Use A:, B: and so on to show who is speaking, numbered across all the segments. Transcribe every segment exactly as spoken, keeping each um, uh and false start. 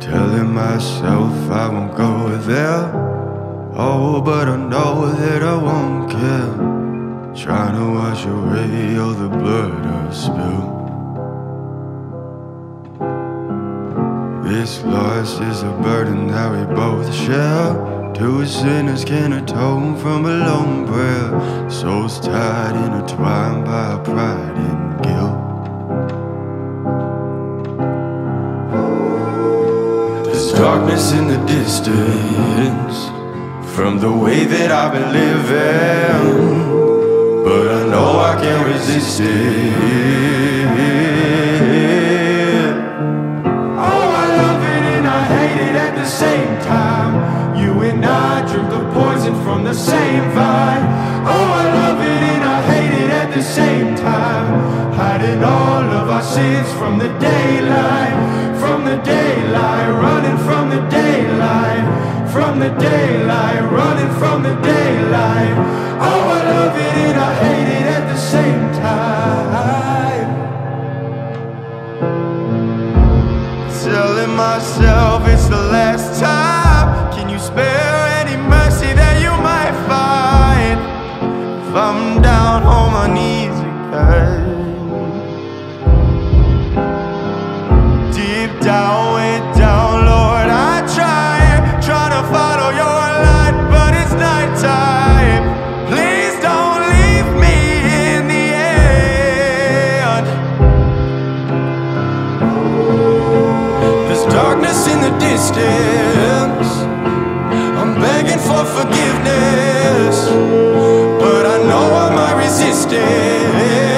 A: Telling myself I won't go there. Oh, but I know that I won't care. Trying to wash away all the blood I've spilled. This loss is a burden that we both share. Two sinners can atone from a lone prayer. Souls tied, intertwined by pride and guilt. There's darkness in the distance from the way that I've been living, but I know I can't resist it. Oh, I love it and I hate it at the same time. You and I drink the poison from the same vine. Oh, I love it and I hate it at the same time. Hiding all of our sins from the daylight, from the daylight, running from the daylight, from the daylight, running from the daylight. Oh, I love it and I hate it at the same time. Telling myself it's the last time. Can you spare any mercy that you might find? If I'm down on my knees again, deep down, way down, Lord, I try, try to follow your light, but it's nighttime. Please don't leave me in the end. There's darkness in the distance. I'm begging for forgiveness, but I know I might resist it.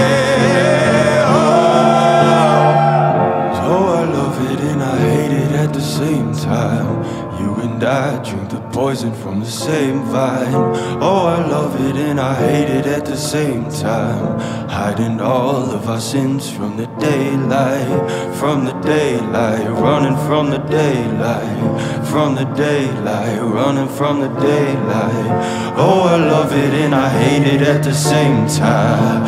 A: At the same time, you and I drink the poison from the same vine. Oh, I love it and I hate it at the same time. Hiding all of our sins from the daylight, from the daylight, running from the daylight, from the daylight, running from the daylight. Oh, I love it and I hate it at the same time.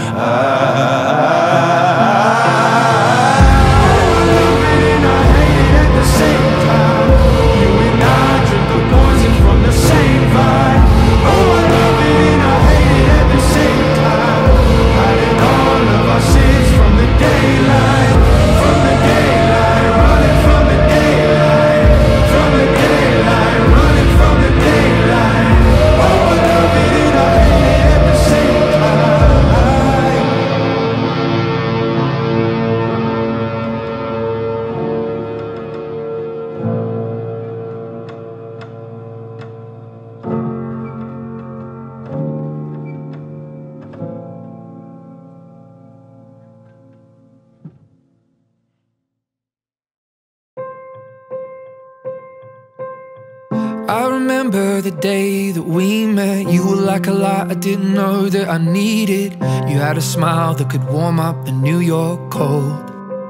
B: I remember the day that we met. You were like a light I didn't know that I needed. You had a smile that could warm up the New York cold.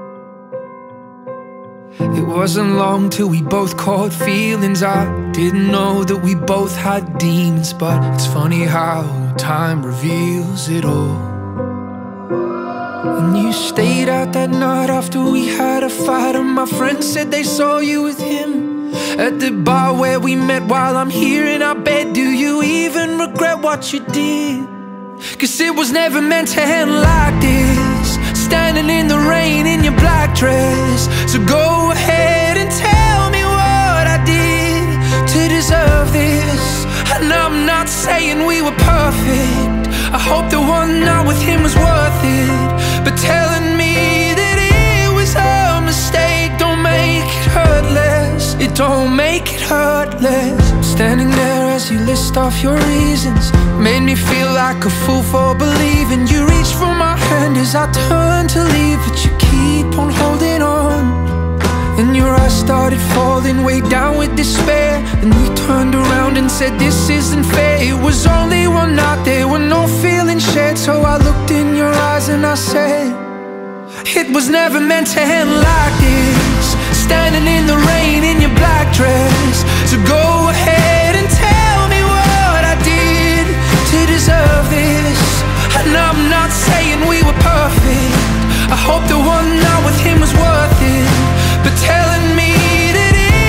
B: It wasn't long till we both caught feelings. I didn't know that we both had demons, but it's funny how time reveals it all. And you stayed out that night after we had a fight, and my friends said they saw you with him at the bar where we met. While I'm here in our bed, do you even regret what you did? Cause it was never meant to end like this, standing in the rain in your black dress. So go ahead and tell me what I did to deserve this. And I'm not saying we were perfect, I hope the one night with him was worth it, but telling me that it was a mistake don't make it hurt less. It don't make it hurt less. Standing there as you list off your reasons made me feel like a fool for believing. You reached for my hand as I turned to leave, but you keep on holding on. And your eyes started falling way down with despair. Then you turned around and said this isn't fair. It was only one night, there were no feelings shared. So I looked in your eyes and I said, it was never meant to end like this, standing in the rain in your black dress. So go ahead and tell me what I did to deserve this. And I'm not saying we were perfect, I hope the one night with him was worth it, but telling me that it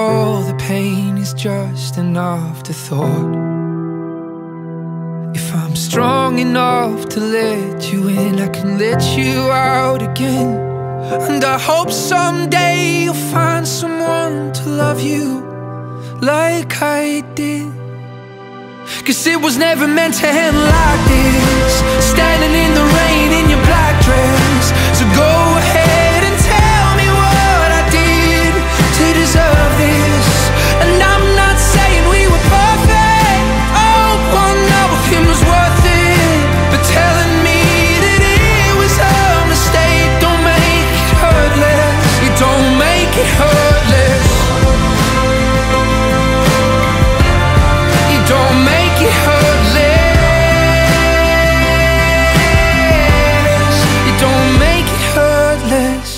B: all the pain is just an afterthought. If I'm strong enough to let you in, I can let you out again. And I hope someday you'll find someone to love you like I did. Cause it was never meant to end like this, standing in the rain in your black dress. So go ahead and tell me what I did to deserve this. And I'm not saying we were perfect, oh, one night with him was worth it. But telling me that it was a mistake don't make it hurt less. You don't make it hurt less. You don't make it hurt less. You don't make it hurt less.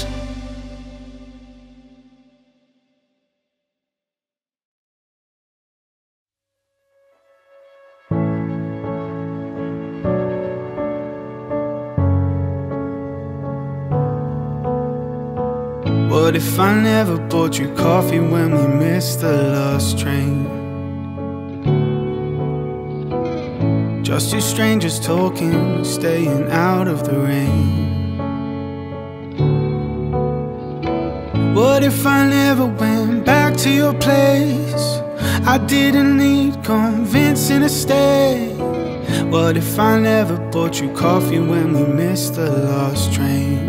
A: What if I never bought you coffee when we missed the last train? Just two strangers talking, staying out of the rain. What if I never went back to your place? I didn't need convincing to stay. What if I never bought you coffee when we missed the last train?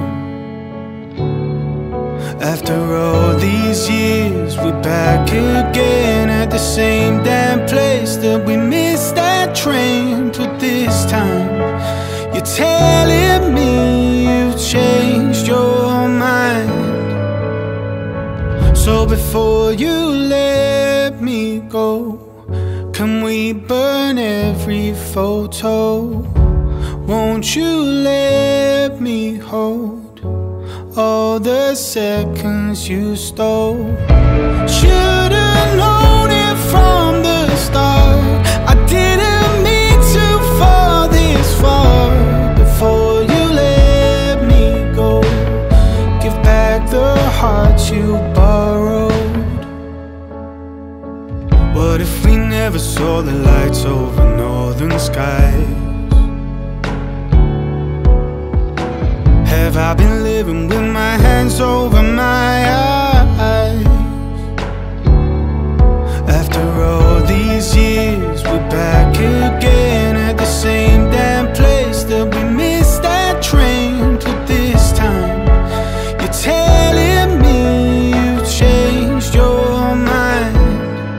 A: After all these years, we're back again at the same damn place that we missed that train. But this time, you're telling me you've changed your mind. So before you let me go, can we burn every photo? Won't you let me hold all the seconds you stole? Should've known it from the start. I didn't mean to fall this far. Before you let me go, give back the heart you borrowed. What if we never saw the lights over northern skies? Have I been living with my hands over my eyes? After all these years, we're back again at the same damn place that we missed that train. But this time, you're telling me you've changed your mind.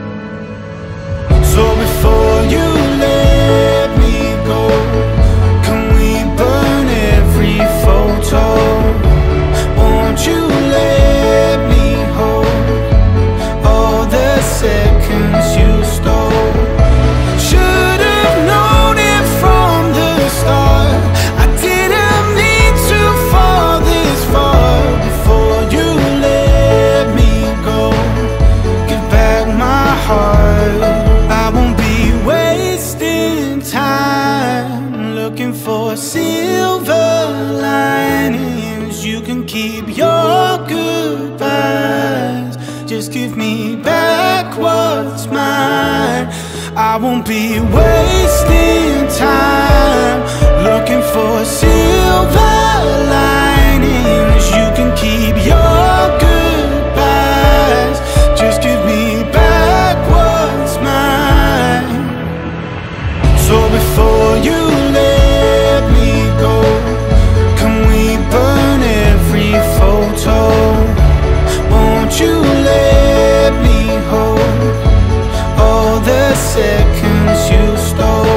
A: So before you let me go, can we burn every photo? Won't you let me hold all the seconds you stole? Should've known it from the start. I didn't mean to fall this far. Before you let me go, give back my heart. I won't be wasting time looking for silver linings. You can keep your goodbyes, just give me back what's mine. I won't be wasting time looking for silver linings. You can keep your goodbyes, just give me back what's mine. So before you let me go, can we burn every photo? Won't you let me hold all the seconds you stole?